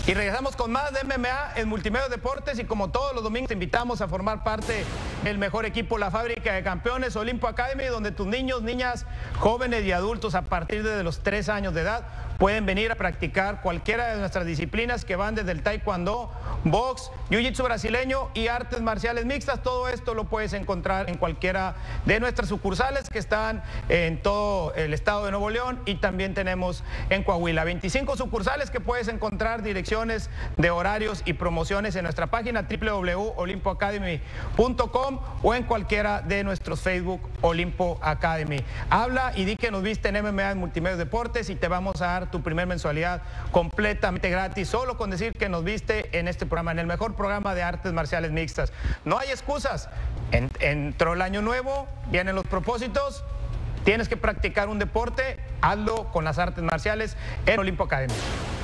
Y regresamos con más de MMA en Multimedia Deportes, y como todos los domingos te invitamos a formar parte del mejor equipo, la Fábrica de Campeones Olimpo Academy, donde tus niños, niñas, jóvenes y adultos a partir de los 3 años de edad pueden venir a practicar cualquiera de nuestras disciplinas que van desde el taekwondo, box, jiu-jitsu brasileño y artes marciales mixtas. Todo esto lo puedes encontrar en cualquiera de nuestras sucursales que están en todo el estado de Nuevo León, y también tenemos en Coahuila 25 sucursales que puedes encontrar direcciones de horarios y promociones en nuestra página www.olimpoacademy.com o en cualquiera de nuestros Facebook Olimpo Academy. Habla y di que nos viste en MMA en Multimedia Deportes y te vamos a dar tu primer mensualidad completamente gratis, solo con decir que nos viste en este programa, en el mejor programa de artes marciales mixtas. No hay excusas. Entró el año nuevo, vienen los propósitos, tienes que practicar un deporte, hazlo con las artes marciales en Olimpo Academy.